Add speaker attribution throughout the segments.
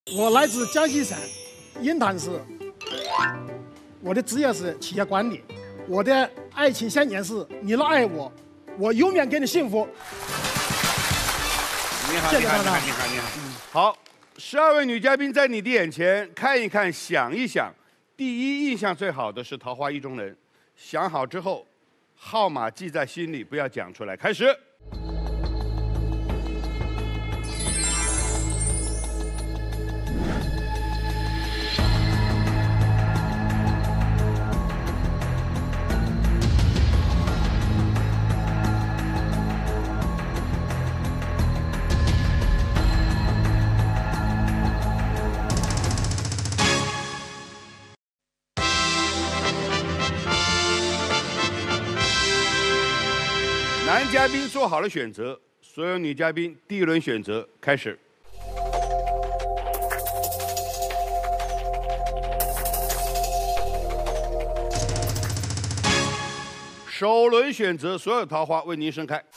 Speaker 1: 我来自江西省鹰潭市，我的职业是企业管理，我的爱情宣言是：你若爱我，我永远给你幸福。
Speaker 2: 你好，你好，你好，你好，你好。好，12位女嘉宾在你的眼前看一看，想一想，第一印象最好的是桃花意中人。想好之后，号码记在心里，不要讲出来。开始。男嘉宾做好了选择，所有女嘉宾第一轮选择开始。首轮选择，所有桃花为您盛开。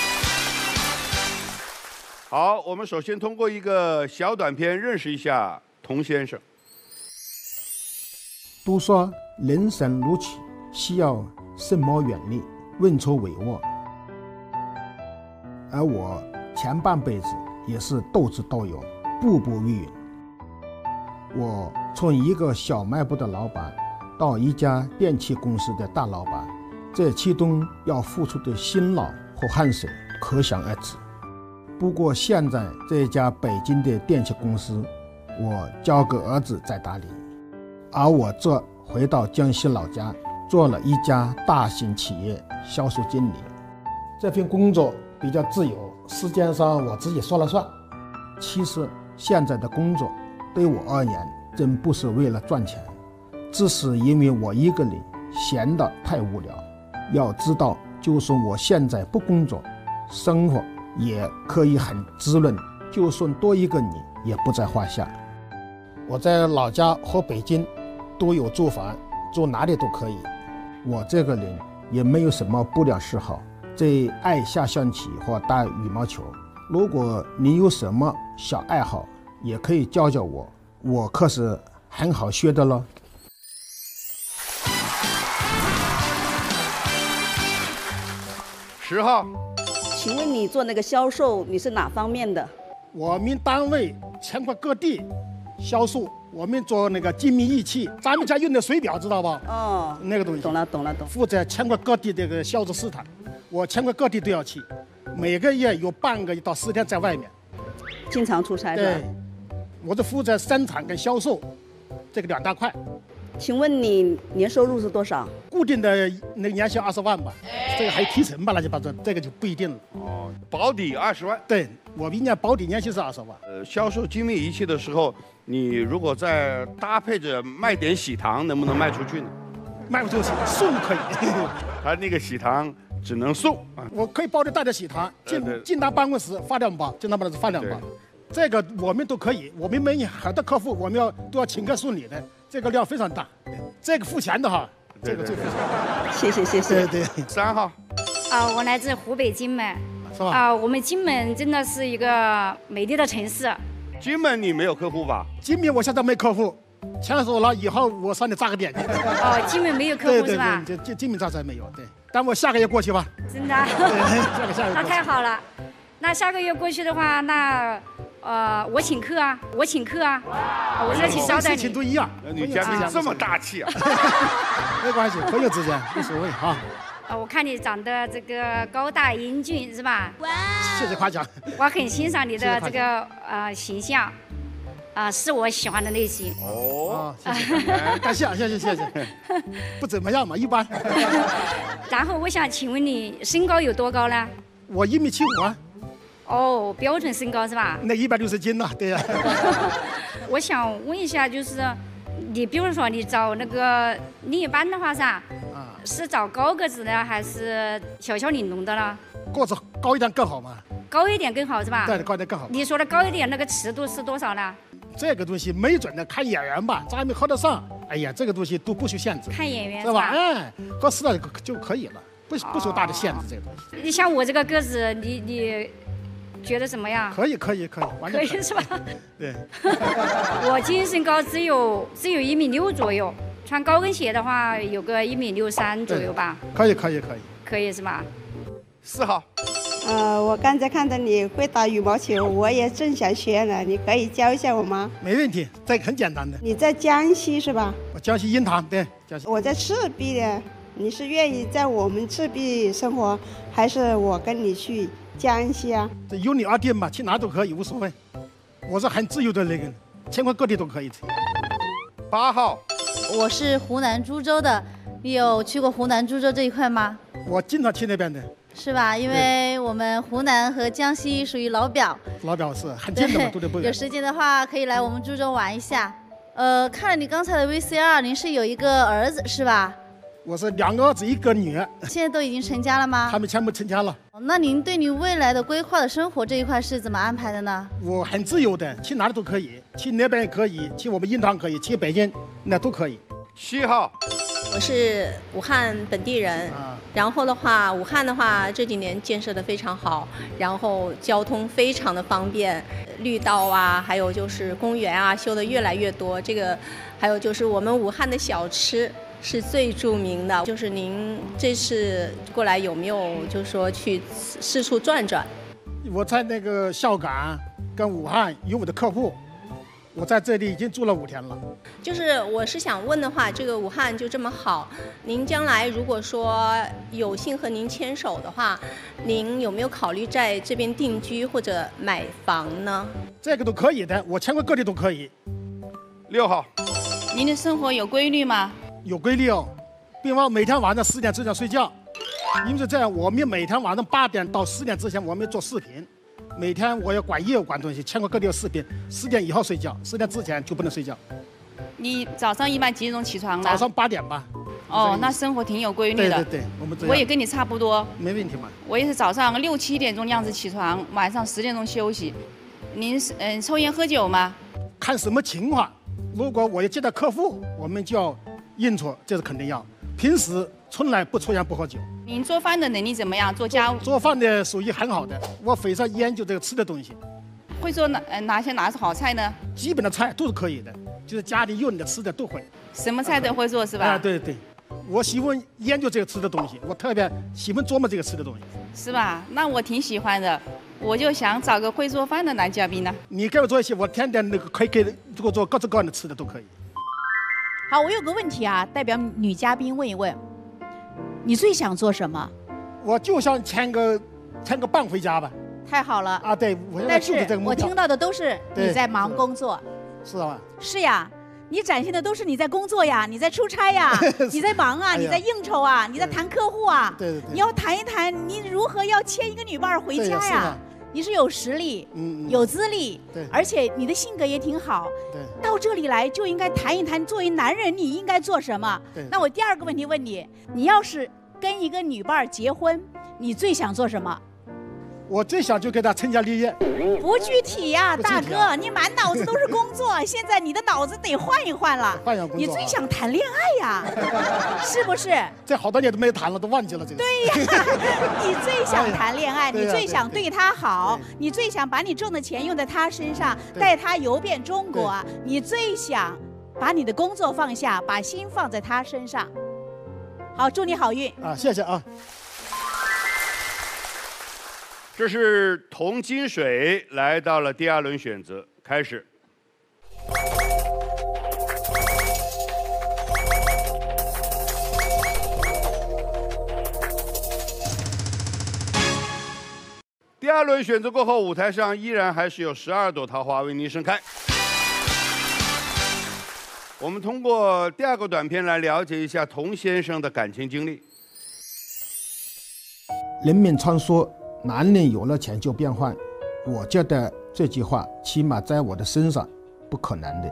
Speaker 2: 好，我们首先通过一个小短片认识一下童先生。
Speaker 3: 都说人生如棋，需要深谋远虑，运筹帷幄。而我前半辈子也是斗智斗勇，步步为营。我从一个小卖部的老板到一家电器公司的大老板，这其中要付出的辛劳和汗水可想而知。不过现在这家北京的电器公司，我交给儿子在打理，而我这回到江西老家，做了一家大型企业销售经理。这份工作比较自由，时间上我自己说了算。其实现在的工作对我而言真不是为了赚钱，只是因为我一个人闲得太无聊。要知道，就算我现在不工作，生活也可以很滋润，就算多一个你也不在话下。我在老家和北京都有住房，住哪里都可以。我这个人也没有什么不良嗜好，最爱下象棋或打羽毛球。如果你有什么小爱好，也可以教教我，我可是很好学的了。
Speaker 2: 10号，
Speaker 4: 请问你做那个销售，你是哪方面的？
Speaker 1: 我们单位全国各地销售，我们做那个精密仪器，咱们家用的水表知道吧？
Speaker 4: 哦，
Speaker 1: 那个东西。
Speaker 4: 懂了，懂了，懂。
Speaker 1: 负责全国各地这个销售市场，我全国各地都要去，每个月有半个到10天在外面。
Speaker 4: 经常出差是吧？
Speaker 1: 对，我是负责生产跟销售这个2大块。
Speaker 4: 请问你年收入是多少？
Speaker 1: 固定的那个年薪20万吧，这个还提成吧，乱七八糟，这个就不一定了。
Speaker 2: 哦，保底20万。
Speaker 1: 对，我明年保底年薪是20万。
Speaker 2: 销售精密仪器的时候，你如果再搭配着卖点喜糖，能不能卖出去呢？
Speaker 1: 卖不出去，送可以。
Speaker 2: 他那个喜糖只能送啊。
Speaker 1: 我可以包着带着喜糖进他办公室发2包，进他办公室发2包。这个我们都可以，我们每很多客户我们都要请客送礼的，这个量非常大。这个付钱的哈，这个最付钱。
Speaker 4: 谢谢谢谢。
Speaker 1: 对。
Speaker 2: 3号。
Speaker 5: 我来自湖北荆门。
Speaker 1: 是吧？
Speaker 5: 我们荆门真的是一个美丽的城市。
Speaker 2: 荆门你没有客户吧？
Speaker 1: 荆门我现在没客户，签署了以后我上你扎个点去。
Speaker 5: 哦，荆门没有客户是吧？
Speaker 1: 对，荆门扎才没有。对，但我下个月过去吧。
Speaker 5: 真的？
Speaker 1: 对，下个月。
Speaker 5: 那太好了。那下个月过去的话，那我请客啊，我请客啊，我热情招待你。
Speaker 1: 事情都一样。
Speaker 2: 女嘉宾这么大气啊？
Speaker 1: 没关系，朋友之间无所谓啊。
Speaker 5: 我看你长得这个高大英俊是吧？
Speaker 1: 哇！谢谢夸奖。
Speaker 5: 我很欣赏你的这个形象，是我喜欢的类型。
Speaker 2: 哦，
Speaker 1: 谢谢。不怎么样嘛，一般。
Speaker 5: 然后我想请问你身高有多高呢？
Speaker 1: 我1.75米啊。
Speaker 5: 哦，标准身高是吧？
Speaker 1: 那160斤呢，对呀。
Speaker 5: 我想问一下，就是你比如说你找那个另一半的话噻，是找高个子的还是小小玲珑的呢？
Speaker 1: 个子高一点更好嘛。
Speaker 5: 高一点更好是吧？
Speaker 1: 对，高一点更好。
Speaker 5: 你说的高一点那个尺度是多少呢？
Speaker 1: 这个东西没准的，看眼缘吧，咱们合得上。哎呀，这个东西都不受限制。
Speaker 5: 看眼缘
Speaker 1: 是吧？哎，合适了就可以了，不受大的限制这个东西。
Speaker 5: 你像我这个个子， 觉得怎么样？
Speaker 1: 可以，完全
Speaker 5: 可以是吧？
Speaker 1: 对。
Speaker 5: 我净身高只有1.6米左右，穿高跟鞋的话有个1.63米左右吧。
Speaker 1: 可以。
Speaker 5: 可以是吧
Speaker 2: ？4号。
Speaker 6: 我刚才看到你会打羽毛球，我也正想学呢，你可以教一下我吗？
Speaker 1: 没问题，这个很简单的。
Speaker 6: 你在江西是吧？
Speaker 1: 我江西鹰潭，对，江西。
Speaker 6: 我在赤壁的，你是愿意在我们赤壁生活，还是我跟你去江西啊？
Speaker 1: 这有你而定嘛，去哪都可以，无所谓。我是很自由的那个人，全国各地都可以去。
Speaker 2: 8号。
Speaker 7: 我是湖南株洲的，你有去过湖南株洲这一块吗？
Speaker 1: 我经常去那边的。
Speaker 7: 是吧？因为我们湖南和江西属于老表，
Speaker 1: 老表是很近的嘛，都得不远。
Speaker 7: 有时间的话可以来我们株洲玩一下。看了你刚才的 VCR， 您是有一个儿子是吧？
Speaker 1: 我是2个儿子1个女儿。
Speaker 7: 现在都已经成家了吗？
Speaker 1: 他们全部成家了。
Speaker 7: 那您对你未来的规划的生活这一块是怎么安排的呢？
Speaker 1: 我很自由的，去哪里都可以，去那边也可以，去我们鹰潭可以，去北京那都可以。
Speaker 2: 7号。
Speaker 8: 我是武汉本地人，然后的话，武汉的话这几年建设的非常好，然后交通非常的方便，绿道啊，还有就是公园啊，修的越来越多。这个，还有就是我们武汉的小吃是最著名的。就是您这次过来有没有就是说去四处转转？
Speaker 1: 我在那个孝感跟武汉有我的客户。我在这里已经住了5天了。
Speaker 8: 就是我是想问的话，这个武汉就这么好，您将来如果说有幸和您牵手的话，您有没有考虑在这边定居或者买房呢？
Speaker 1: 这个都可以的，我全国各地都可以。
Speaker 2: 6号。
Speaker 9: 您的生活有规律吗？
Speaker 1: 有规律哦，比方每天晚上10点之前睡觉，因为是这样，我们每天晚上8点到10点之前我们做视频。每天我要管业务管东西，全国各地有视频。10点以后睡觉，10点之前就不能睡觉。
Speaker 9: 你早上一般几点钟起床呢？
Speaker 1: 早上8点吧。
Speaker 9: 哦，那生活挺有规律的。
Speaker 1: 对，
Speaker 9: 我也跟你差不多。
Speaker 1: 没问题嘛。
Speaker 9: 我也是早上6、7点钟样子起床，晚上10点钟休息。您是抽烟喝酒吗？
Speaker 1: 看什么情况，如果我要接待客户，我们就要应酬，这是肯定要。平时从来不抽烟不喝酒。
Speaker 9: 您做饭的能力怎么样？做家务？
Speaker 1: 做饭的属于很好的，我非常研究这个吃的东西。
Speaker 9: 会做哪些好菜呢？
Speaker 1: 基本的菜都是可以的，就是家里有你的吃的都会。
Speaker 9: 什么菜都会做是吧？
Speaker 1: 对，我喜欢研究这个吃的东西，我特别喜欢琢磨这个吃的东西。
Speaker 9: 是吧？那我挺喜欢的，我就想找个会做饭的男嘉宾呢。
Speaker 1: 你给我做一些，我天天那个可以给我做各种各样的吃的都可以。
Speaker 10: 好，我有个问题啊，代表女嘉宾问一问，你最想做什么？
Speaker 1: 我就想牵个伴回家吧。
Speaker 10: 太好了
Speaker 1: 啊！对，我现在就是这个目标。
Speaker 10: 我听到的都是你在忙工作。
Speaker 1: 是啊。
Speaker 10: 是呀，你展现的都是你在工作呀，你在出差呀，你在忙啊，你在应酬啊，你在谈客户啊。
Speaker 1: 对。
Speaker 10: 你要谈一谈你如何要牵一个女伴回家呀？你是有实力，有资历，而且你的性格也挺好。到这里来就应该谈一谈，作为男人你应该做什么。那我第2个问题问你，你要是跟一个女伴结婚，你最想做什么？
Speaker 1: 我最想就给他成家立业。
Speaker 10: 不具体呀，大哥，你满脑子都是工作，现在你的脑子得换一换了。
Speaker 1: 换工作。
Speaker 10: 你最想谈恋爱呀，是不是？
Speaker 1: 这好多年都没谈了，都忘记了这个。
Speaker 10: 对呀，你最想谈恋爱，你最想对他好，你最想把你挣的钱用在他身上，带他游遍中国，你最想把你的工作放下，把心放在他身上。好，祝你好运
Speaker 1: 啊！谢谢啊。
Speaker 2: 这是铜金水来到了第2轮选择，开始。第2轮选择过后，舞台上依然还是有12朵桃花为您盛开。我们通过第2个短片来了解一下童先生的感情经历。
Speaker 3: 人们常说男人有了钱就变坏，我觉得这句话起码在我的身上不可能的。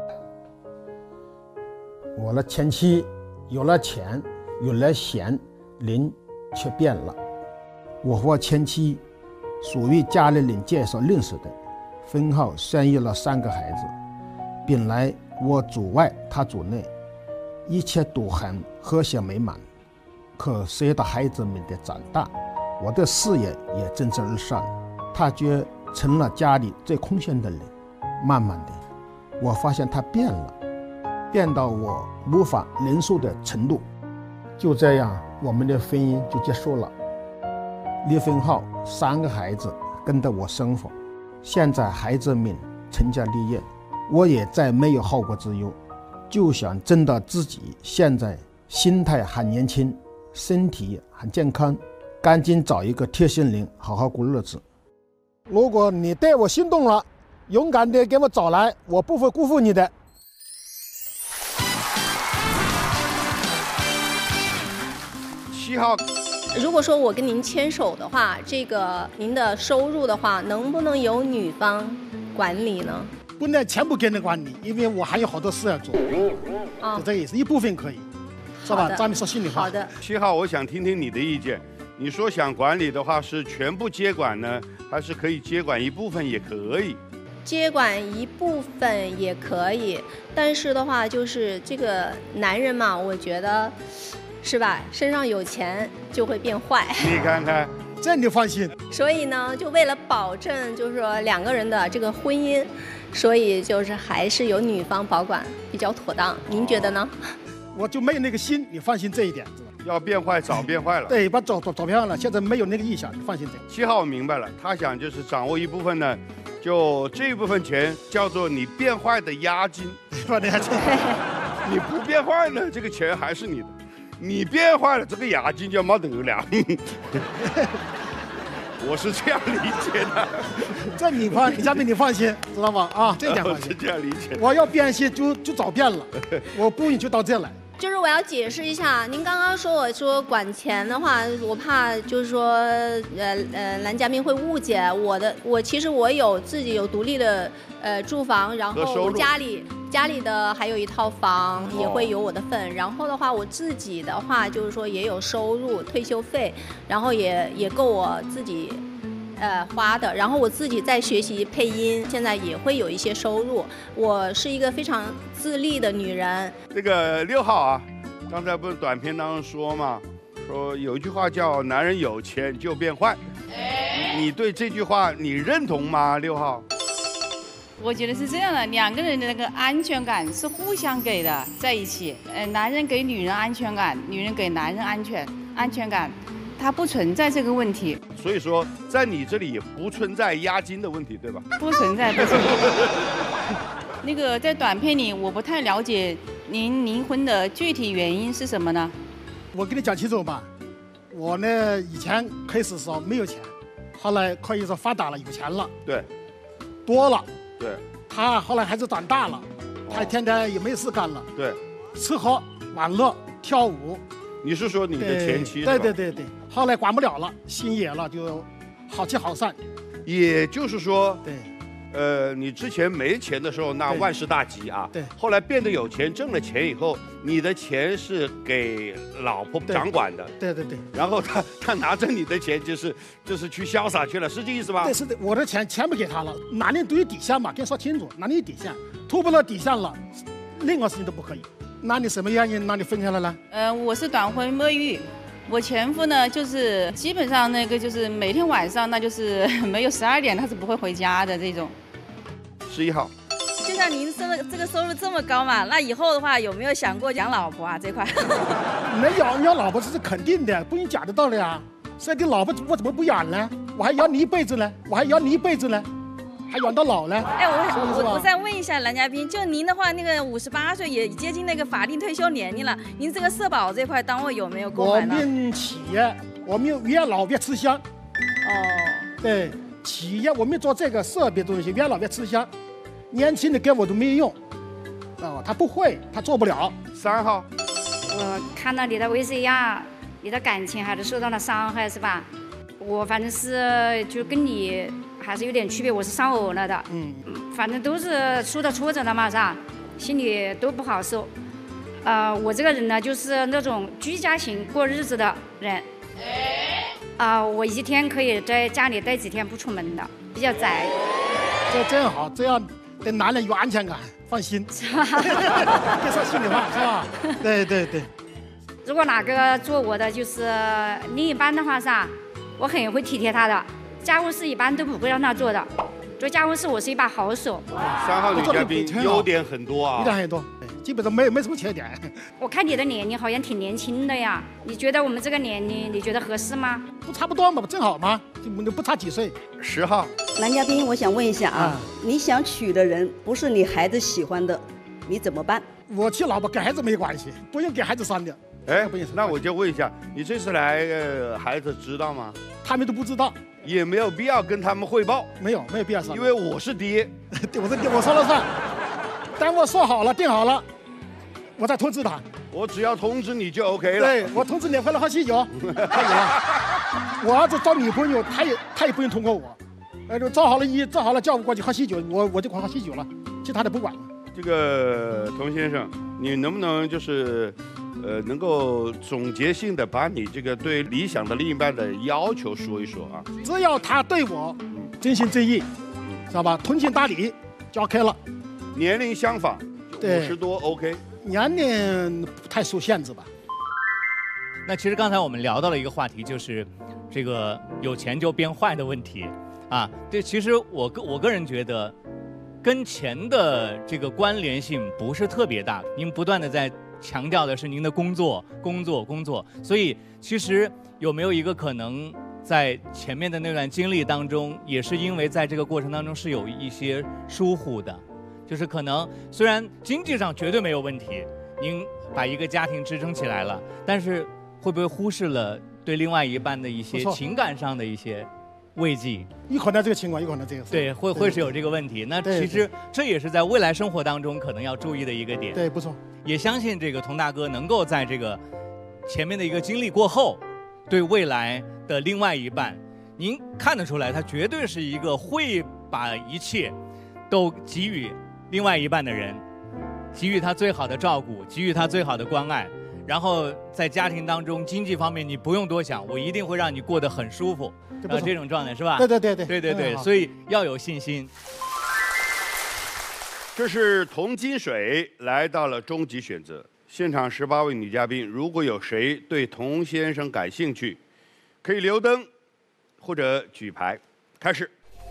Speaker 3: 我的前妻有了钱有了闲，人却变了。我和前妻属于家里人介绍认识的，婚后生育了3个孩子。本来我主外他主内，一切都很和谐美满。可随着孩子们的长大，我的事业也蒸蒸日上， 他却成了家里最空闲的人。慢慢的，我发现他变了，变到我无法忍受的程度。就这样，我们的婚姻就结束了。离婚后，3个孩子跟着我生活，现在孩子们成家立业，我也再没有后顾之忧，就想真的自己现在心态很年轻，身体很健康，赶紧找一个贴心人好好过日子。如果你对我心动了，勇敢地给我找来，我不会辜负你的。
Speaker 2: 7号，
Speaker 8: 如果说我跟您牵手的话，这个您的收入的话，能不能由女方管理呢？
Speaker 1: 不能全部给你管理，因为我还有好多事要做。就这意思，一部分可以，是吧？咱们说心里话。
Speaker 8: 好的。
Speaker 2: 7号，我想听听你的意见。你说想管理的话，是全部接管呢，还是可以接管一部分也可以？
Speaker 8: 接管一部分也可以，但是的话，就是这个男人嘛，我觉得，是吧？身上有钱就会变坏。
Speaker 2: 你看看，
Speaker 1: 这你放心。
Speaker 8: 所以呢，就为了保证，就是说2个人的这个婚姻，所以就是还是由女方保管比较妥当。您觉得呢？
Speaker 1: 我就没有那个心，你放心这一点。
Speaker 2: 要变坏早变坏了。
Speaker 1: 对，把早变坏了，现在没有那个意向，你放心
Speaker 2: 这。7号我明白了，他想就是掌握一部分呢。就这一部分钱叫做你变坏的押金，
Speaker 1: 说的还真。
Speaker 2: 你不变坏呢，这个钱还是你的；你变坏了，这个押金就没得了。我是这样理解的。
Speaker 1: 这你嘉宾你放心，知道吗？啊，这点放心。
Speaker 2: 是这样理解。
Speaker 1: 我要变心就早变了，我不允许到这来。
Speaker 8: 就是我要解释一下，您刚刚说我说管钱的话，我怕就是说男嘉宾会误解我其实我有自己有独立的住房，然后我家里的还有一套房也会有我的份，然后的话我自己的话就是说也有收入退休费，然后也够我自己花的，然后我自己在学习配音，现在也会有一些收入。我是一个非常自立的女人。
Speaker 2: 这个6号啊，刚才不是短片当中说嘛，说有一句话叫“男人有钱就变坏”，你对这句话你认同吗？6号？
Speaker 9: 我觉得是这样的，2个人的那个安全感是互相给的，在一起。男人给女人安全感，女人给男人安全感。它不存在这个问题，
Speaker 2: 所以说在你这里也不存在押金的问题，对吧？
Speaker 9: 不存在。那个在短片里，我不太了解您离婚的具体原因是什么呢？
Speaker 1: 我跟你讲清楚吧，我呢以前开始时候没有钱，后来可以说发达了，有钱了，
Speaker 2: 对，
Speaker 1: 多了，
Speaker 2: 对。
Speaker 1: 他后来孩子长大了，他天天也没事干了，
Speaker 2: 对，
Speaker 1: 吃喝玩乐跳舞。
Speaker 2: 你是说你的前妻？
Speaker 1: 对，后来管不了了，心野了，就好聚好散。
Speaker 2: 也就是说，
Speaker 1: 对，
Speaker 2: 你之前没钱的时候那万事大吉啊，
Speaker 1: 对，
Speaker 2: 后来变得有钱，挣了钱以后，你的钱是给老婆掌管的，
Speaker 1: 对，
Speaker 2: 然后他拿着你的钱就是去潇洒去了，是这意思吧？
Speaker 1: 对，是的，我的钱全部给他了，男人都有底线嘛，跟你说清楚，男人有底线，突破了底线了，任何事情都不可以。那你什么原因让你分开了呢？
Speaker 9: 我是短婚未育，我前夫呢就是基本上那个就是每天晚上那就是没有12点他是不会回家的这种。
Speaker 2: 11号，
Speaker 4: 就像您这个收入这么高嘛，那以后的话有没有想过养老婆啊这块？
Speaker 1: 能养老婆这是肯定的，不用讲得到的呀。这个老婆我怎么不养呢？我还养你一辈子呢，还养到老呢。
Speaker 4: 哎，我再问一下男嘉宾，就您的话，那个58岁也接近那个法定退休年龄了，您这个社保这块单位有没有购买呢？
Speaker 1: 我们企业，我们越老越吃香。对，企业我们做这个设备东西越老越吃香，年轻的给我都没用，他不会，他做不了。
Speaker 2: 3号，
Speaker 5: 我看到你的 VCR， 你的感情还是受到了伤害，是吧？我反正是就跟你还是有点区别，我是丧偶了的，反正都是受到挫折了嘛，是吧？心里都不好受。我这个人呢，就是那种居家型过日子的人。我一天可以在家里待几天不出门的，比较宅。
Speaker 1: 这真好，这样对男人有安全感，放心。是吧？别说心里话，是吧？对。
Speaker 5: 如果哪个做我的就是另一半的话，是吧？我很会体贴他的， 家务事一般都不会让他做的，做家务事我是一把好手。
Speaker 2: 3号女嘉宾优点很多啊，
Speaker 1: 优点很多，基本上没什么缺点。
Speaker 5: 我看你的年龄好像挺年轻的呀，你觉得我们这个年龄你觉得合适吗？
Speaker 1: 不差不多嘛，正好嘛，不差几岁。
Speaker 2: 10号
Speaker 11: 男嘉宾，我想问一下啊，你想娶的人不是你孩子喜欢的，你怎么办？
Speaker 1: 我娶老婆跟孩子没关系，不用给孩子生的。
Speaker 2: 哎，那我就问一下，你这次来，孩子知道吗？
Speaker 1: 他们都不知道，
Speaker 2: 也没有必要跟他们汇报。
Speaker 1: 没有必要说，
Speaker 2: 因为我是爹，
Speaker 1: 我是爹，我说了算。等我说好了，定好了，我再通知他。
Speaker 2: 我只要通知你就 OK 了。
Speaker 1: 对，我通知你回来喝喜酒，可以了。我儿子找女朋友，他也不用通过我，就找好了叫我过去喝喜酒，我就光喝喜酒了，其他的不管了。
Speaker 2: 这个童先生，你能不能就是能够总结性的把你这个对理想的另一半的要求说一说啊？
Speaker 1: 只要他对我真心真意，知道吧？通情达理就 OK 了。
Speaker 2: 年龄相仿，50多 OK。
Speaker 1: 年龄不太受限制吧？
Speaker 12: 那其实刚才我们聊到了一个话题，就是这个有钱就变坏的问题啊。对，其实我个人觉得，跟钱的这个关联性不是特别大。您不断的在强调的是您的工作，所以其实有没有一个可能，在前面的那段经历当中，也是因为在这个过程当中是有一些疏忽的，就是可能虽然经济上绝对没有问题，您把一个家庭支撑起来了，但是会不会忽视了对另外一半的一些情感上的一些慰藉？
Speaker 1: 有可能这个情况，有可能这个
Speaker 12: 对，会是有这个问题。那其实这也是在未来生活当中可能要注意的一个点。
Speaker 1: 对，不错。
Speaker 12: 也相信这个童大哥能够在这个前面的一个经历过后，对未来的另外一半，您看得出来，他绝对是一个会把一切都给予另外一半的人，给予他最好的照顾，给予他最好的关爱。然后在家庭当中，经济方面你不用多想，我一定会让你过得很舒服。这种状态是吧？
Speaker 1: 对，
Speaker 12: 所以要有信心。
Speaker 2: 这是童金水来到了终极选择现场，18位女嘉宾，如果有谁对童先生感兴趣，可以留灯或者举牌。开始。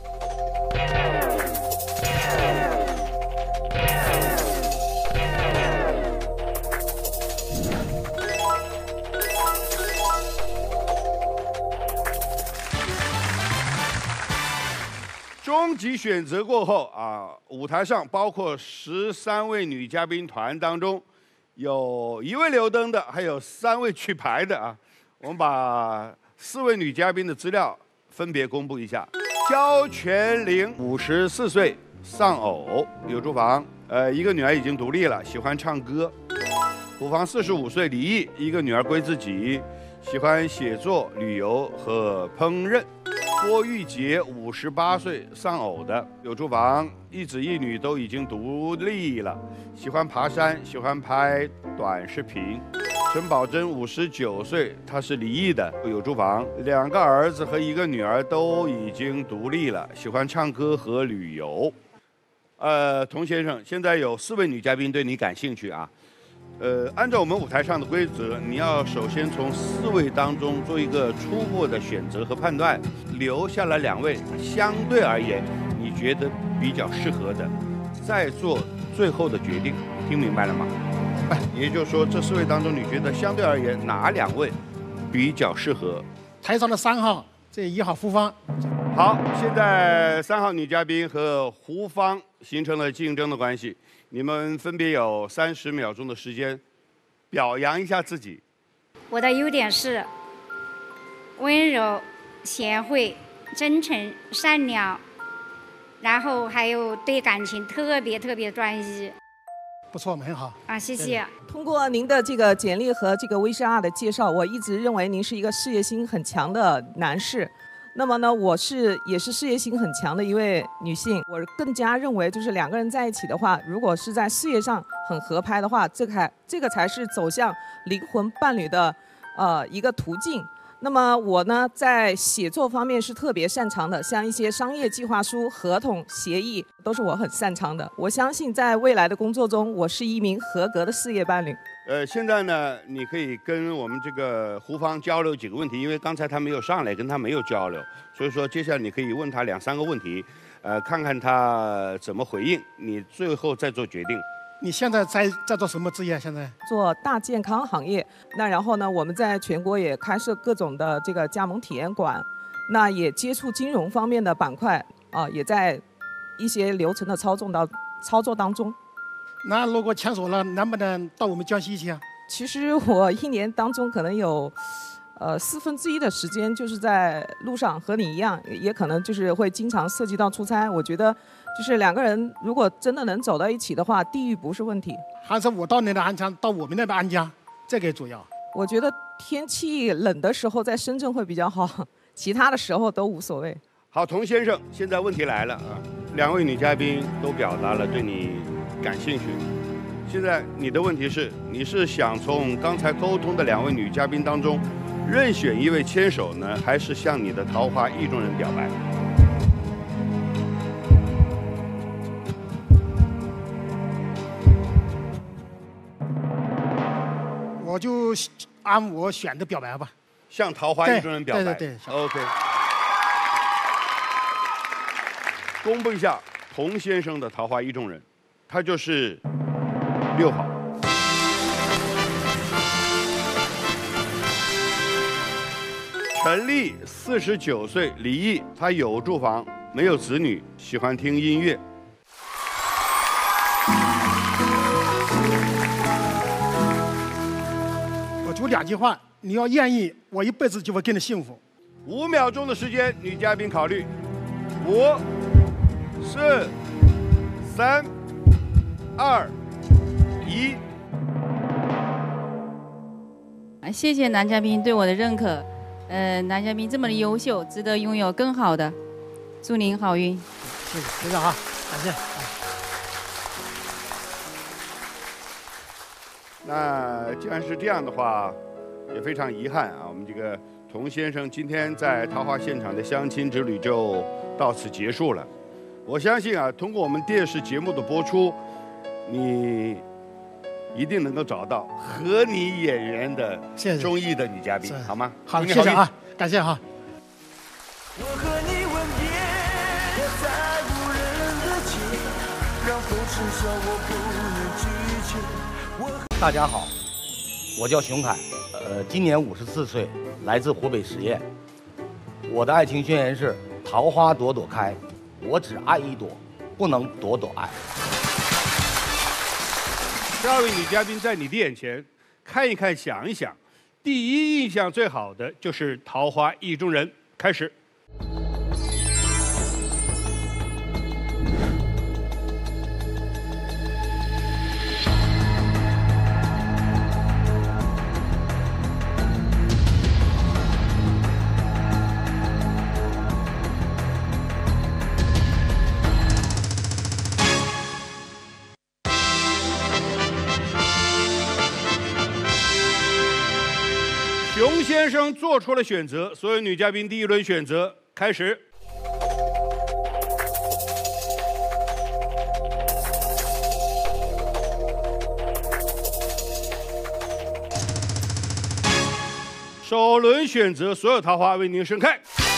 Speaker 2: 终极选择过后啊，舞台上包括13位女嘉宾团当中，有1位留灯的，还有3位举牌的啊。我们把4位女嘉宾的资料分别公布一下。焦全玲54岁，丧偶，有住房，一个女儿已经独立了，喜欢唱歌。虎房45岁，离异，一个女儿归自己，喜欢写作、旅游和烹饪。郭玉洁58岁，丧偶的，有住房，一子一女都已经独立了，喜欢爬山，喜欢拍短视频。陈宝珍59岁，她是离异的，有住房，2个儿子和1个女儿都已经独立了，喜欢唱歌和旅游。童先生，现在有4位女嘉宾对你感兴趣啊。按照我们舞台上的规则，你要首先从4位当中做一个初步的选择和判断，留下了2位，相对而言你觉得比较适合的，再做最后的决定。听明白了吗？明白。也就是说，这4位当中，你觉得相对而言哪2位比较适合？
Speaker 1: 台上的3号，这1号胡芳。
Speaker 2: 好，现在3号女嘉宾和胡芳形成了竞争的关系。你们分别有30秒钟的时间，表扬一下自己。
Speaker 5: 我的优点是温柔、贤惠、真诚、善良，然后还有对感情特别专一。
Speaker 1: 不错，很好
Speaker 5: 啊，谢谢。
Speaker 13: 通过您的这个简历和这个 VCR 的介绍，我一直认为您是一个事业心很强的男士。那么呢，我也是事业心很强的一位女性，我更加认为就是2个人在一起的话，如果是在事业上很合拍的话，这个才是走向灵魂伴侣的一个途径。 那么我呢，在写作方面是特别擅长的，像一些商业计划书、合同、协议，都是我很擅长的。我相信在未来的工作中，我是一名合格的事业伴侣。
Speaker 2: 现在呢，你可以跟我们这个胡芳交流几个问题，因为刚才他没有上来，跟他没有交流，所以说接下来你可以问他2、3个问题，看看他怎么回应，你最后再做决定。
Speaker 1: 你现在在做什么职业？现在
Speaker 13: 做大健康行业。那然后呢，我们在全国也开设各种的这个加盟体验馆，那也接触金融方面的板块啊，也在一些流程的操作当中。
Speaker 1: 那如果签署了，能不能到我们江西去啊？
Speaker 13: 其实我1年当中可能有1/4的时间就是在路上，和你一样，也可能就是会经常涉及到出差。我觉得就是2个人如果真的能走到一起的话，地域不是问题。
Speaker 1: 还是我到你的安家，到我们那边安家，这个主要。
Speaker 13: 我觉得天气冷的时候在深圳会比较好，其他的时候都无所谓。
Speaker 2: 好，童先生，现在问题来了啊！2位女嘉宾都表达了对你感兴趣。现在你的问题是，你是想从刚才沟通的2位女嘉宾当中任选一位牵手呢，还是向你的桃花意中人表白？
Speaker 1: 我就按我选的表白吧，
Speaker 2: 向桃花意中人表白。
Speaker 1: 对
Speaker 2: OK。公布一下童先生的桃花意中人，他就是6号。陈丽49岁，离异，他有住房，没有子女，喜欢听音乐。
Speaker 1: 我就2句话，你要愿意，我一辈子就会跟你幸福。
Speaker 2: 5秒钟的时间，女嘉宾考虑。5、4、3、2、1。
Speaker 9: 谢谢男嘉宾对我的认可。男嘉宾这么的优秀，值得拥有更好的。祝您好运。
Speaker 1: 谢谢，非常好，感谢。
Speaker 2: 那既然是这样的话，也非常遗憾啊，我们这个童先生今天在桃花现场的相亲之旅就到此结束了。我相信啊，通过我们电视节目的播出，你一定能够找到和你眼缘的中意的女嘉宾，好吗？
Speaker 1: 好，谢谢啊，感谢哈。
Speaker 14: 我和你吻别在无人的街，让风痴笑我不能拒绝。
Speaker 15: 大家好，我叫熊凯，今年54岁，来自湖北十堰。我的爱情宣言是：桃花朵朵开，我只爱一朵，不能朵朵爱。
Speaker 2: 12位女嘉宾在你的眼前，看一看，想一想，第一印象最好的就是桃花意中人。开始。熊先生做出了选择，所有女嘉宾第一轮选择开始。首轮选择，所有桃花为您盛开。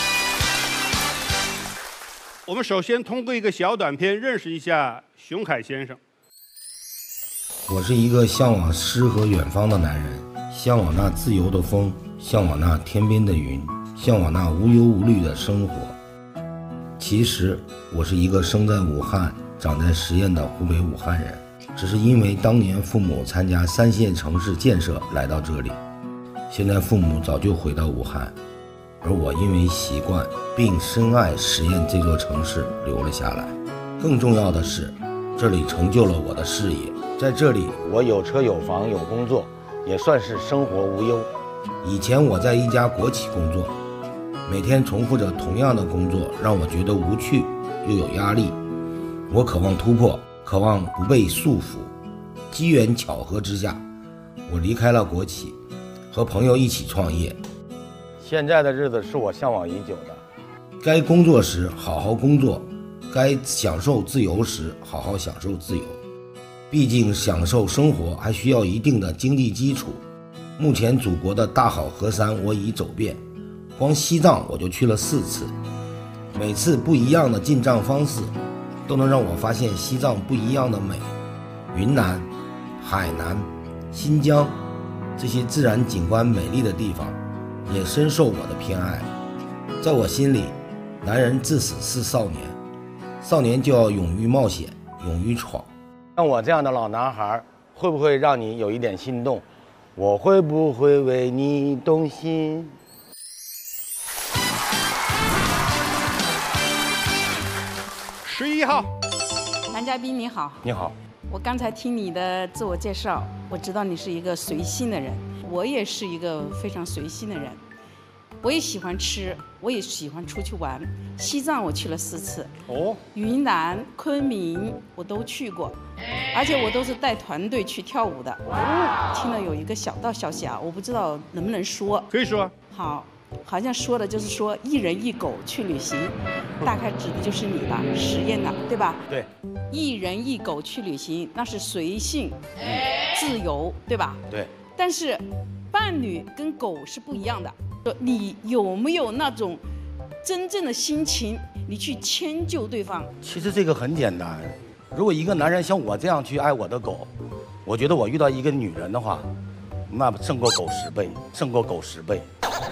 Speaker 2: 我们首先通过一个小短片认识一下熊凯先生。
Speaker 15: 我是一个向往诗和远方的男人。向往那自由的风，向往那天边的云，向往那无忧无虑的生活。其实我是一个生在武汉、长在十堰的湖北武汉人，只是因为当年父母参加3线城市建设来到这里，现在父母早就回到武汉，而我因为习惯并深爱十堰这座城市留了下来。更重要的是，这里成就了我的事业，在这里我有车有房有工作，也算是生活无忧。以前我在一家国企工作，每天重复着同样的工作，让我觉得无趣又有压力。我渴望突破，渴望不被束缚。机缘巧合之下，我离开了国企，和朋友一起创业。
Speaker 16: 现在的日子是我向往已久的。
Speaker 15: 该工作时好好工作，该享受自由时好好享受自由。毕竟享受生活还需要一定的经济基础。目前祖国的大好河山我已走遍，光西藏我就去了4次，每次不一样的进藏方式，都能让我发现西藏不一样的美。云南、海南、新疆这些自然景观美丽的地方，也深受我的偏爱。在我心里，男人至死是少年，少年就要勇于冒险，勇于闯。
Speaker 16: 像我这样的老男孩，会不会让你有一点心动？我会不会为你动心
Speaker 2: ？11号，
Speaker 9: 男嘉宾你好。
Speaker 16: 你好。
Speaker 9: 我刚才听你的自我介绍，我知道你是一个随心的人，我也是一个非常随心的人。我也喜欢吃，我也喜欢出去玩。西藏我去了4次，云南、昆明我都去过，而且我都是带团队去跳舞的。听了有一个小道消息啊，我不知道能不能说。
Speaker 2: 可以说。
Speaker 9: 好，好像说的就是说1人1狗去旅行，大概指的就是你吧，实验的，对吧？
Speaker 16: 对。
Speaker 9: 1人1狗去旅行，那是随性、自由，对吧？
Speaker 16: 对。
Speaker 9: 但是伴侣跟狗是不一样的。你有没有那种真正的心情，你去迁就对方？
Speaker 16: 其实这个很简单，如果一个男人像我这样去爱我的狗，我觉得我遇到一个女人的话，那胜过狗10倍，胜过狗10倍。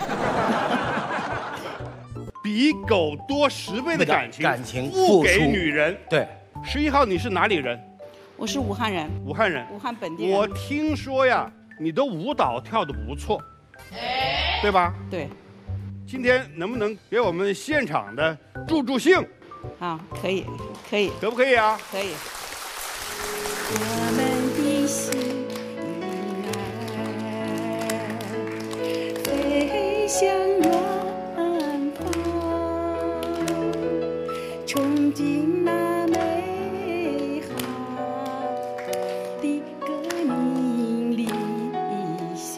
Speaker 2: 比狗多10倍的感情
Speaker 16: 付
Speaker 2: 给女人。
Speaker 16: 对。
Speaker 2: 11号，你是哪里人？
Speaker 9: 我是武汉人。
Speaker 2: 武汉人。
Speaker 9: 武汉本地人。
Speaker 2: 我听说呀，你的舞蹈跳得不错。对吧？
Speaker 9: 对。
Speaker 2: 今天能不能给我们现场的助兴？
Speaker 9: 啊，可以，可以。
Speaker 2: 可不可以啊？
Speaker 9: 可以。
Speaker 14: 我们的心飞向远方，憧憬那美好的革命理想。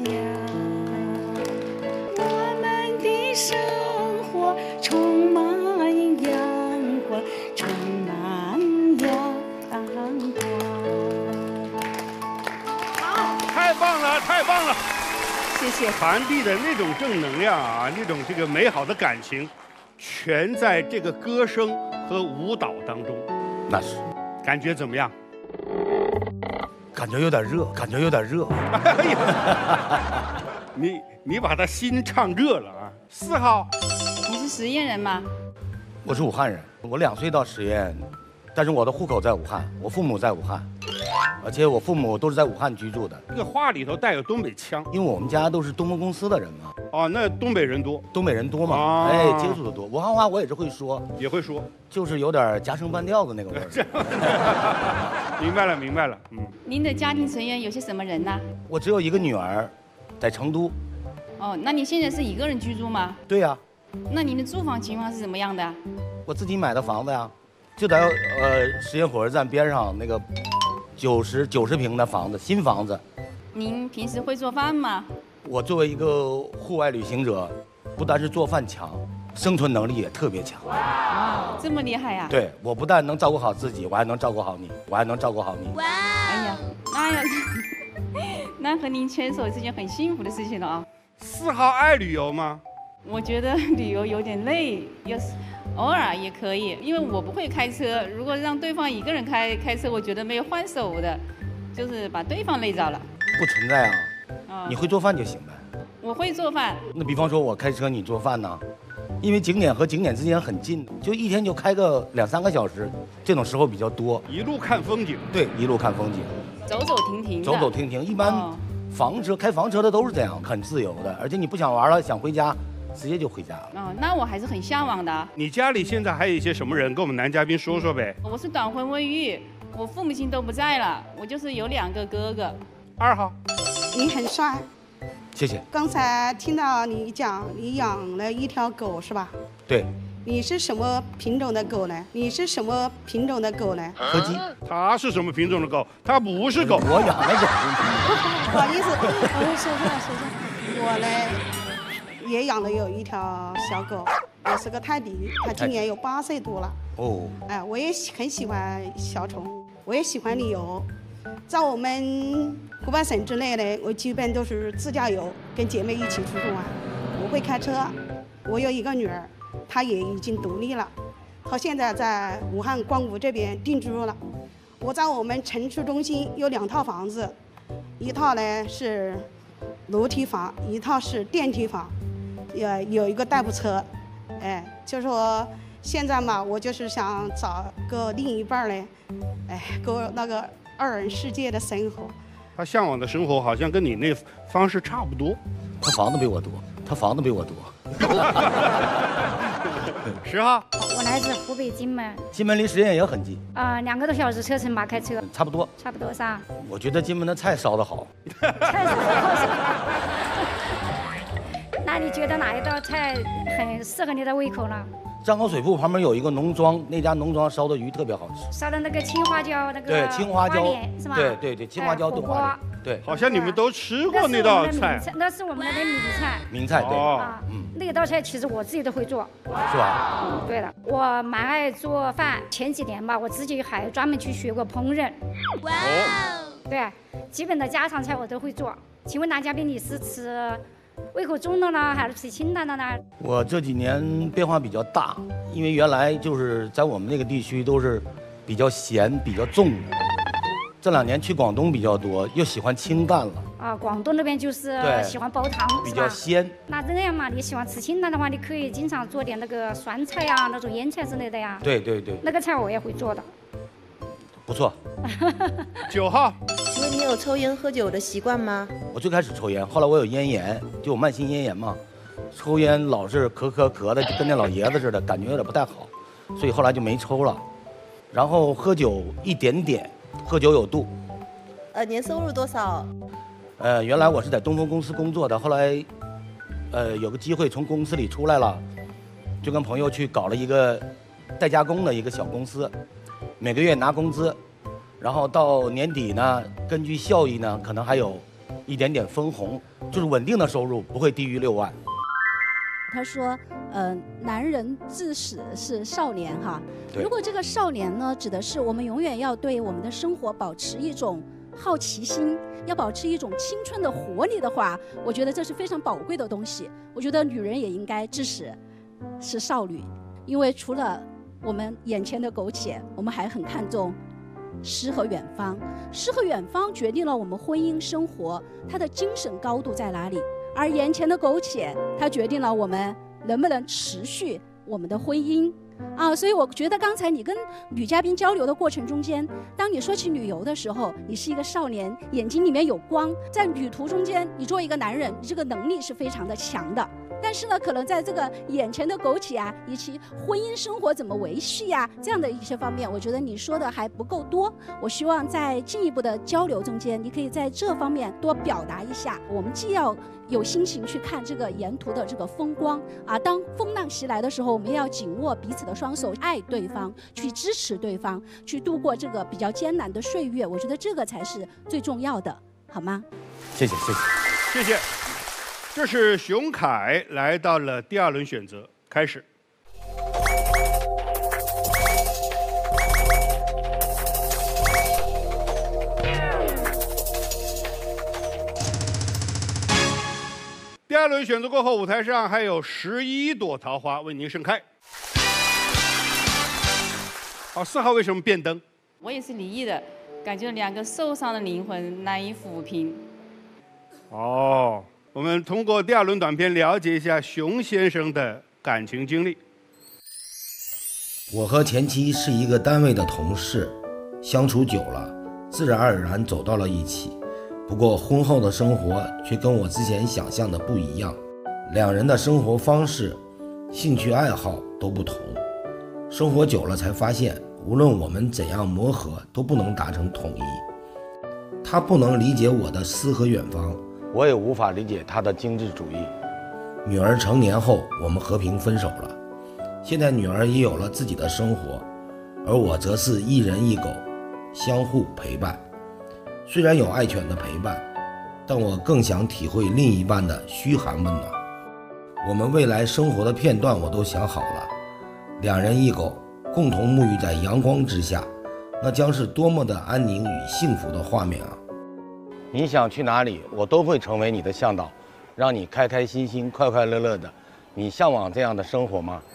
Speaker 14: 生活充满阳光，充满阳光。
Speaker 2: 好，太棒了，太棒了！
Speaker 9: 谢谢。
Speaker 2: 传递的那种正能量啊，那种这个美好的感情，全在这个歌声和舞蹈当中。
Speaker 16: 那是。
Speaker 2: 感觉怎么样？
Speaker 16: 感觉有点热，感觉有点热。
Speaker 2: 哎呀，你把他心唱热了啊！4号，
Speaker 9: 你是实验人吗？
Speaker 16: 我是武汉人，我2岁到实验，但是我的户口在武汉，我父母在武汉，而且我父母都是在武汉居住的。
Speaker 2: 这个话里头带有东北腔，
Speaker 16: 因为我们家都是东风公司的人嘛。
Speaker 2: 哦，那东北人多，
Speaker 16: 东北人多嘛？
Speaker 2: 啊、
Speaker 16: 哎，接触的多。武汉话我也是会说，
Speaker 2: 也会说，
Speaker 16: 就是有点夹生半调的那个味
Speaker 2: 儿。明白了，明白了。
Speaker 9: 您的家庭成员有些什么人呢？
Speaker 16: 我只有一个女儿，在成都。
Speaker 9: 哦，那你现在是1个人居住吗？
Speaker 16: 对呀。
Speaker 9: 那您的住房情况是怎么样的？
Speaker 16: 我自己买的房子呀，就在实验火车站边上那个90平的房子，新房子。
Speaker 9: 您平时会做饭吗？
Speaker 16: 我作为一个户外旅行者，不但是做饭强，生存能力也特别强。
Speaker 9: 哇，这么厉害呀！
Speaker 16: 对，我不但能照顾好自己，我还能照顾好你，我还能照顾好你。
Speaker 9: 哇！哎呀，那和您牵手是件很幸福的事情了啊。
Speaker 2: 4号爱旅游吗？
Speaker 9: 我觉得旅游有点累，偶尔也可以，因为我不会开车。如果让对方1个人开车，我觉得没有换手的，就是把对方累着了。
Speaker 16: 不存在啊，你会做饭就行呗。
Speaker 9: 我会做饭。
Speaker 16: 那比方说我开车，你做饭呢？因为景点和景点之间很近，就一天就开个2、3个小时，这种时候比较多。
Speaker 2: 一路看风景。
Speaker 16: 对，一路看风景。
Speaker 9: 走走停停。
Speaker 16: 走走停停，一般开房车的都是这样，很自由的，而且你不想玩了，想回家。直接就回家了。
Speaker 9: 哦，那我还是很向往的。
Speaker 2: 你家里现在还有一些什么人？跟我们男嘉宾说说呗。
Speaker 9: 我是短婚未育，我父母亲都不在了，我就是有2个哥哥。
Speaker 2: 2号，
Speaker 6: 你很帅。
Speaker 16: 谢谢。
Speaker 6: 刚才听到你讲你养了一条狗是吧？
Speaker 16: 对。
Speaker 6: 你是什么品种的狗呢？你是什么品种的狗呢？
Speaker 16: 柯基。
Speaker 2: 它是什么品种的狗？它不是狗。
Speaker 16: 我养的狗。
Speaker 6: 不好意思，说错了。我呢？ 也养了有一条小狗，也是个泰迪，它今年有8岁多了。哦。哎，我也很喜欢小宠物，我也喜欢旅游。在我们湖北省之内呢，我基本都是自驾游，跟姐妹一起出去玩。我会开车，我有一个女儿，她也已经独立了，她现在在武汉光武这边定居了。我在我们城市中心有2套房子，一套呢是楼梯房，一套是电梯房，有一个代步车。哎，就说现在嘛，我就是想找个另一半呢，哎，过那个2人世界的生活。
Speaker 2: 他向往的生活好像跟你那方式差不多。
Speaker 16: 他房子比我多，他房子比我多。
Speaker 2: 10号，
Speaker 5: 我来自湖北荆门。
Speaker 16: 荆门离十堰也很近。
Speaker 5: 2个多小时车程吧，开车。
Speaker 16: 差不多。
Speaker 5: 差不多噻。
Speaker 16: 我觉得荆门的菜烧得好。
Speaker 5: 菜烧得好是吧？那你觉得哪一道菜很适合你的胃口呢？
Speaker 16: 张口水铺旁边有一个农庄，那家农庄烧的鱼特别好吃。
Speaker 5: 烧的那个青花椒，那个
Speaker 16: 对青花椒
Speaker 5: 是吧？
Speaker 16: 对，青花椒炖花脸。对，
Speaker 2: 好像你们都吃过那道菜。
Speaker 5: 那是我们的名菜。
Speaker 16: 名菜对。
Speaker 5: 啊，那道菜其实我自己都会做。
Speaker 16: 是吧？
Speaker 5: 对的，我蛮爱做饭。前几年吧，我自己还专门去学过烹饪。哇哦！对，基本的家常菜我都会做。请问男嘉宾，你是吃胃口重的呢，还是吃清淡的呢？
Speaker 16: 我这几年变化比较大，因为原来就是在我们那个地区都是比较咸、比较重的。这2年去广东比较多，又喜欢清淡了。
Speaker 5: 啊，广东那边就是喜欢煲汤，
Speaker 16: 比较鲜。
Speaker 5: 那这样嘛，你喜欢吃清淡的话，你可以经常做点那个酸菜呀，那种腌菜之类的呀。
Speaker 16: 对。
Speaker 5: 那个菜我也会做的。
Speaker 16: 不错。
Speaker 2: 9号。
Speaker 17: 请问你有抽烟喝酒的习惯吗？
Speaker 16: 我最开始抽烟，后来我有咽炎，就有慢性咽炎嘛，抽烟老是咳的，就跟那老爷子似的，感觉有点不太好，所以后来就没抽了。然后喝酒一点点，喝酒有度。
Speaker 17: 年收入多少？
Speaker 16: 原来我是在东风公司工作的，后来有个机会从公司里出来了，就跟朋友去搞了一个代加工的一个小公司，每个月拿工资。然后到年底呢，根据效益呢，可能还有一点点分红，就是稳定的收入，不会低于6万。
Speaker 10: 他说，男人至死是少年哈。如果这个少年呢，指的是我们永远要对我们的生活保持一种好奇心，要保持一种青春的活力的话，我觉得这是非常宝贵的东西。我觉得女人也应该至死是少女，因为除了我们眼前的苟且，我们还很看重诗和远方。诗和远方决定了我们婚姻生活它的精神高度在哪里，而眼前的苟且，它决定了我们能不能持续我们的婚姻啊。所以我觉得刚才你跟女嘉宾交流的过程中间，当你说起旅游的时候，你是一个少年，眼睛里面有光，在旅途中间，你作为一个男人，你这个能力是非常的强的。但是呢，可能在这个眼前的苟且啊，以及婚姻生活怎么维系呀，这样的一些方面，我觉得你说的还不够多。我希望在进一步的交流中间，你可以在这方面多表达一下。我们既要有心情去看这个沿途的这个风光啊，当风浪袭来的时候，我们要紧握彼此的双手，爱对方，去支持对方，去度过这个比较艰难的岁月。我觉得这个才是最重要的，好吗？
Speaker 16: 谢谢。
Speaker 2: 这是熊凯来到了第2轮选择，开始。第2轮选择过后，舞台上还有11朵桃花为您盛开。好，4号为什么变灯？
Speaker 9: 我也是离异的，感觉2个受伤的灵魂难以抚平。
Speaker 2: 哦。我们通过第2轮短片了解一下熊先生的感情经历。
Speaker 15: 我和前妻是一个单位的同事，相处久了，自然而然走到了一起。不过婚后的生活却跟我之前想象的不一样，2人的生活方式、兴趣爱好都不同。生活久了才发现，无论我们怎样磨合，都不能达成统一。他不能理解我的诗和远方，
Speaker 16: 我也无法理解他的精致主义。
Speaker 15: 女儿成年后，我们和平分手了。现在女儿也有了自己的生活，而我则是一人一狗，相互陪伴。虽然有爱犬的陪伴，但我更想体会另一半的嘘寒问暖。 我们未来生活的片段我都想好了，两人一狗共同沐浴在阳光之下，那将是多么的安宁与幸福的画面啊！
Speaker 16: 你想去哪里，我都会成为你的向导，让你开开心心、快快乐乐的。你向往这样的生活吗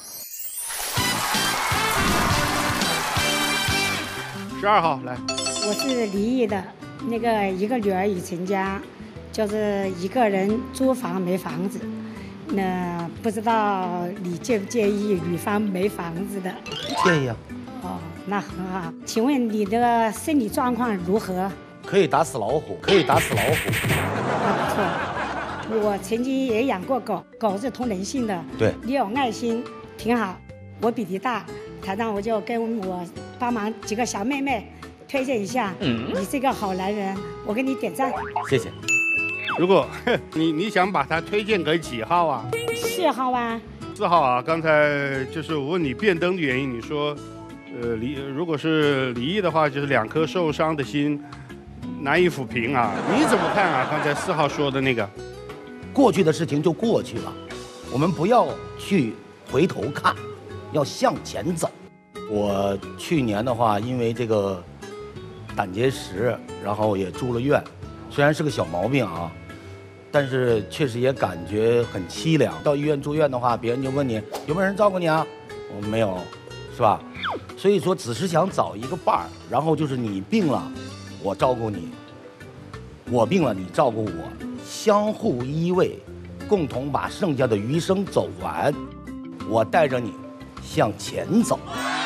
Speaker 2: ？12号来。
Speaker 18: 我是离异的，那个一个女儿已成家，就是一个人租房没房子。那不知道你介不介意女方没房子的？
Speaker 16: 不介意啊。
Speaker 18: 哦，那很好。请问你的身体状况如何？
Speaker 16: 可以打死老虎，可以打死老虎。
Speaker 18: 不错。我曾经也养过狗，狗是通人性的。
Speaker 16: 对。
Speaker 18: 你有爱心，挺好。我比你大，台上我就跟我帮忙几个小妹妹推荐一下。你是个好男人，我给你点赞。
Speaker 16: 谢谢。
Speaker 2: 如果你想把他推荐给几号啊
Speaker 18: ？4号啊。
Speaker 2: 4号啊。刚才就是我问你变灯的原因，你说，如果是离异的话，就是2颗受伤的心难以抚平啊。你怎么看啊？刚才4号说的那个，
Speaker 16: 过去的事情就过去了，我们不要去回头看，要向前走。我去年的话，因为这个胆结石，然后也住了院，虽然是个小毛病啊。但是确实也感觉很凄凉。到医院住院的话，别人就问你有没有人照顾你啊？我没有，是吧？所以说，只是想找一个伴儿，然后就是你病了，我照顾你；我病了，你照顾我，相互依偎，共同把剩下的余生走完。我带着你向前走。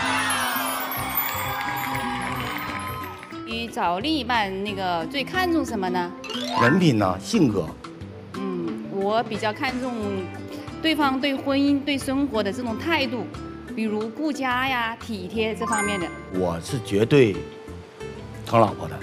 Speaker 9: 你找另一半那个最看重什么呢？
Speaker 16: 人品呢，性格。
Speaker 9: 我比较看重对方对婚姻、对生活的这种态度，比如顾家呀、体贴这方面的。
Speaker 16: 我是绝对疼老婆的。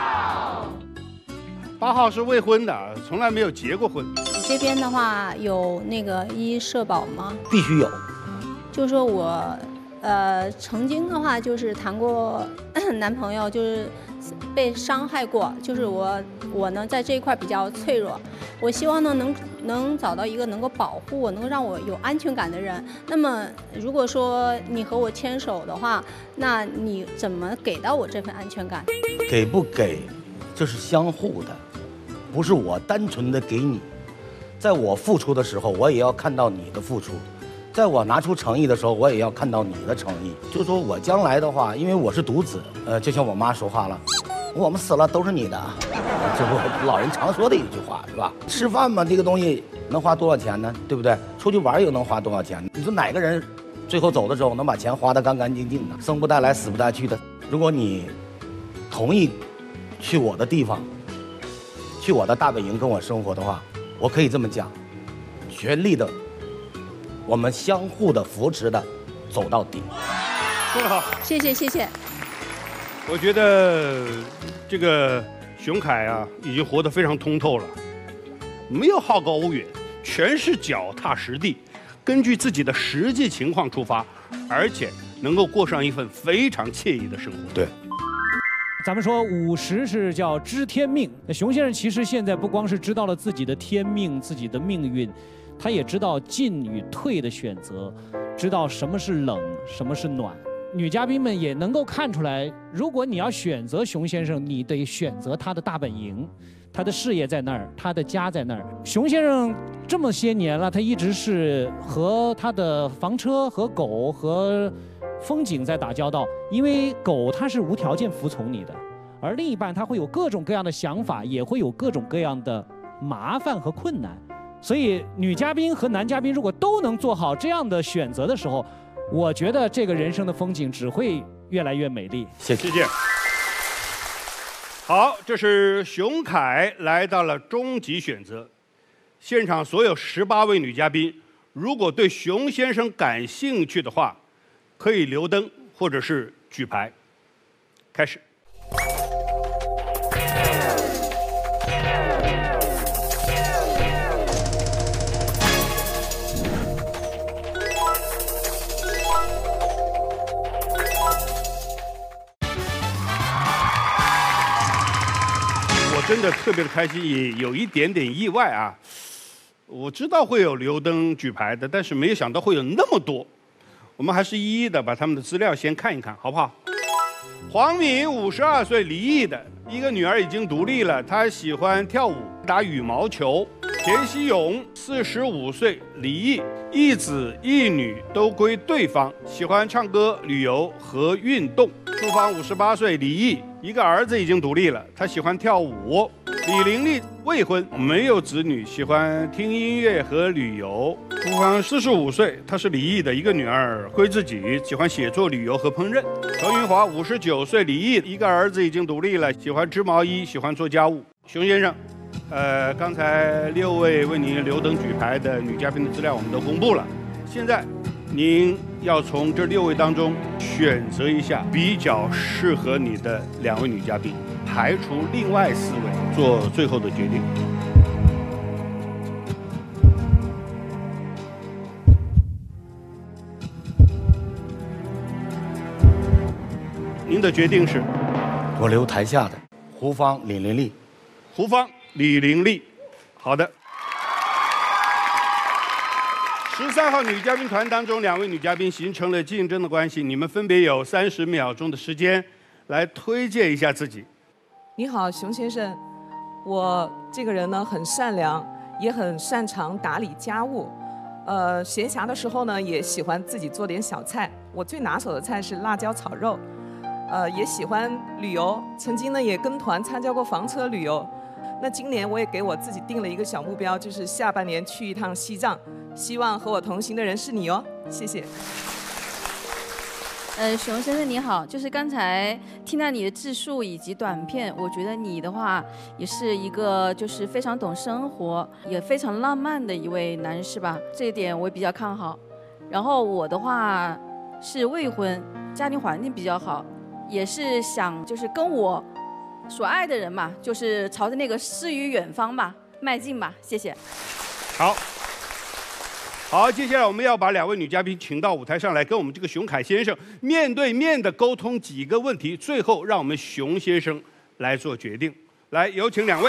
Speaker 2: 8号是未婚的，从来没有结过婚。
Speaker 8: 你这边的话有那个医社保吗？
Speaker 16: 必须有。
Speaker 8: 就是说我曾经的话就是谈过男朋友，就是被伤害过，就是我呢在这一块比较脆弱，我希望呢能找到一个能够保护我、能够让我有安全感的人。那么如果说你和我牵手的话，那你怎么给到我这份安全感？
Speaker 16: 给不给，这是相互的，不是我单纯的给你。在我付出的时候，我也要看到你的付出。在我拿出诚意的时候，我也要看到你的诚意。就说我将来的话，因为我是独子，就像我妈说话了，我们死了都是你的，这不老人常说的一句话是吧？吃饭嘛，这个东西能花多少钱呢？对不对？出去玩又能花多少钱？你说哪个人最后走的时候能把钱花得干干净净的，生不带来死不带去的？如果你同意去我的地方，去我的大本营跟我生活的话，我可以这么讲，全力的。我们相互的扶持的走到底。
Speaker 2: 很好，
Speaker 8: 谢谢谢谢。
Speaker 2: 我觉得这个熊凯啊，已经活得非常通透了，没有好高骛远，全是脚踏实地，根据自己的实际情况出发，而且能够过上一份非常惬意的生活。
Speaker 16: 对。
Speaker 19: 咱们说50是叫知天命，那熊先生其实现在不光是知道了自己的天命、自己的命运。他也知道进与退的选择，知道什么是冷，什么是暖。女嘉宾们也能够看出来，如果你要选择熊先生，你得选择他的大本营，他的事业在那儿，他的家在那儿。熊先生这么些年了，他一直是和他的房车、和狗、和风景在打交道，因为狗它是无条件服从你的，而另一半他会有各种各样的想法，也会有各种各样的麻烦和困难。所以女嘉宾和男嘉宾如果都能做好这样的选择的时候，我觉得这个人生的风景只会越来越美丽。
Speaker 2: 谢谢。好，这是熊凯来到了终极选择。现场所有18位女嘉宾，如果对熊先生感兴趣的话，可以留灯或者是举牌。开始。真的特别的开心，也有一点点意外啊！ 我知道会有留灯举牌的，但是没有想到会有那么多。我们还是一一的把他们的资料先看一看，好不好？黄敏52岁，离异的，一个女儿已经独立了，她喜欢跳舞、打羽毛球。田希勇45岁，离异，一子一女都归对方，喜欢唱歌、旅游和运动。朱芳58岁，离异，一个儿子已经独立了，他喜欢跳舞。李玲丽未婚，没有子女，喜欢听音乐和旅游。朱芳45岁，她是离异的，一个女儿归自己，喜欢写作、旅游和烹饪。程云华59岁，离异，一个儿子已经独立了，喜欢织毛衣，喜欢做家务。熊先生，刚才6位为您留灯举牌的女嘉宾的资料我们都公布了，现在您要从这6位当中选择一下比较适合你的2位女嘉宾，排除另外4位，做最后的决定。您的决定是？
Speaker 16: 我留台下的胡芳、李玲丽。
Speaker 2: 胡芳、李玲丽，好的。13号女嘉宾团当中，2位女嘉宾形成了竞争的关系，你们分别有30秒钟的时间来推荐一下自己。
Speaker 13: 你好，熊先生，我这个人呢很善良，也很擅长打理家务。闲暇的时候呢，也喜欢自己做点小菜。我最拿手的菜是辣椒炒肉。也喜欢旅游，曾经呢也跟团参加过房车旅游。那今年我也给我自己定了一个小目标，就是下半年去一趟西藏，希望和我同行的人是你哦，谢谢。
Speaker 4: 熊先生你好，就是刚才听到你的自述以及短片，我觉得你的话也是一个就是非常懂生活，也非常浪漫的一位男士吧，这一点我也比较看好。然后我的话是未婚，家庭环境比较好，也是想就是跟我所爱的人嘛，就是朝着那个诗与远方吧迈进吧，谢谢。
Speaker 2: 好，接下来我们要把2位女嘉宾请到舞台上来，跟我们这个熊凯先生面对面的沟通几个问题，最后让我们熊先生来做决定。来，有请2位。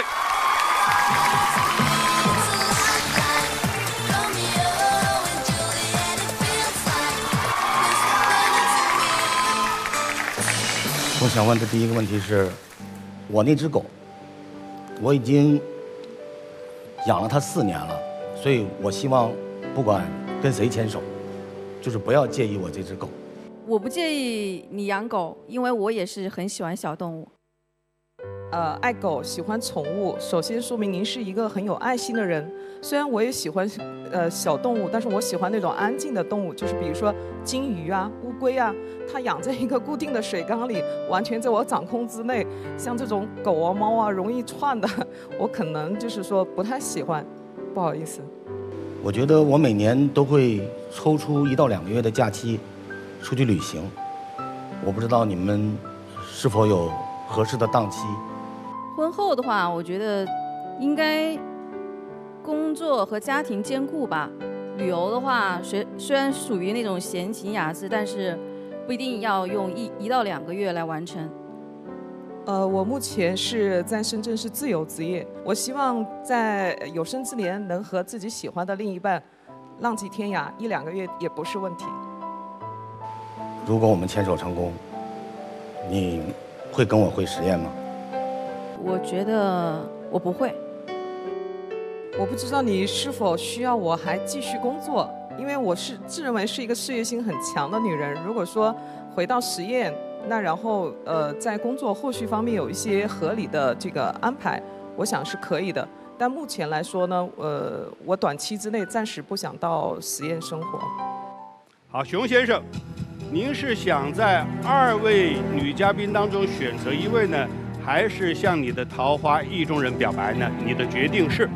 Speaker 16: 我想问的第一个问题是，我那只狗，我已经养了它4年了，所以我希望不管跟谁牵手，就是不要介意我这只狗。
Speaker 4: 我不介意你养狗，因为我也是很喜欢小动物。
Speaker 13: 爱狗，喜欢宠物，首先说明您是一个很有爱心的人。虽然我也喜欢小动物，但是我喜欢那种安静的动物，就是比如说金鱼啊、乌龟啊，它养在一个固定的水缸里，完全在我掌控之内。像这种狗啊、猫啊容易窜的，我可能就是说不太喜欢，不好意思。
Speaker 16: 我觉得我每年都会抽出1到2个月的假期出去旅行，我不知道你们是否有合适的档期。
Speaker 4: 婚后的话，我觉得应该工作和家庭兼顾吧。旅游的话，虽然属于那种闲情雅致，但是不一定要用1到2个月来完成。
Speaker 13: 我目前是在深圳是自由职业，我希望在有生之年能和自己喜欢的另一半浪迹天涯，1、2个月也不是问题。
Speaker 16: 如果我们牵手成功，你会跟我回实验吗？
Speaker 4: 我觉得我不会。
Speaker 13: 我不知道你是否需要我还继续工作，因为我是自认为是一个事业心很强的女人。如果说回到实验，那然后在工作后续方面有一些合理的这个安排，我想是可以的。但目前来说呢，我短期之内暂时不想到实验生活。
Speaker 2: 好，熊先生，您是想在2位女嘉宾当中选择1位呢，还是向你的桃花意中人表白呢？你的决定是？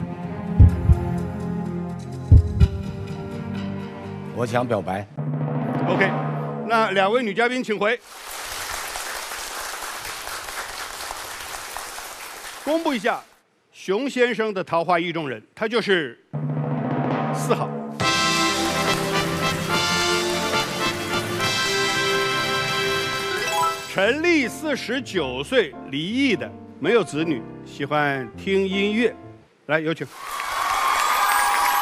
Speaker 16: 我想表白。
Speaker 2: OK， 那2位女嘉宾请回。公布一下熊先生的桃花意中人，他就是4号。陈丽49岁，离异的，没有子女，喜欢听音乐。来，有请。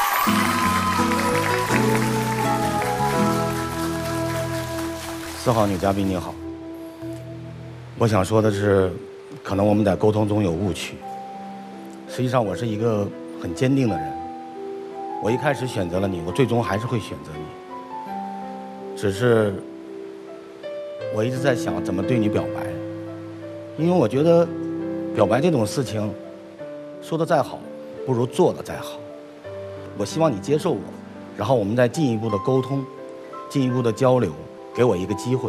Speaker 16: 4号女嘉宾你好，我想说的是，可能我们在沟通中有误区。实际上我是一个很坚定的人，我一开始选择了你，我最终还是会选择你。只是我一直在想怎么对你表白，因为我觉得表白这种事情，说的再好，不如做的再好。我希望你接受我，然后我们再进一步的沟通，进一步的交流，给我一个机会，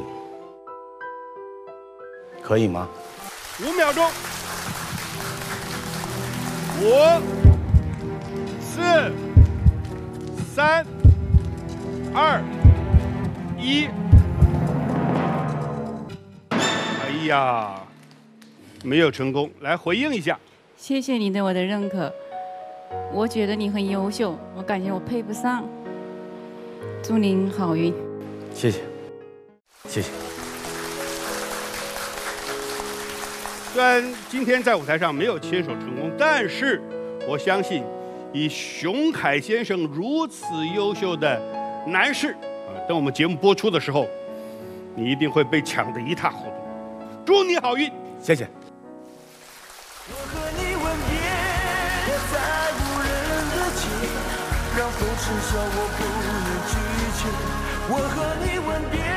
Speaker 16: 可以吗
Speaker 2: ？5秒钟，5、4、3、2、1。哎呀，没有成功，来回应一下。
Speaker 9: 谢谢你对我的认可，我觉得你很优秀，我感觉我配不上。祝您好运。
Speaker 16: 谢谢，谢谢。
Speaker 2: 虽然今天在舞台上没有牵手成功，但是我相信，以熊凯先生如此优秀的男士等我们节目播出的时候，你一定会被抢得一塌糊涂。祝你好运，
Speaker 16: 谢谢。
Speaker 14: 我和你吻别在无人的街，让风痴笑我不能拒绝。我和你吻别。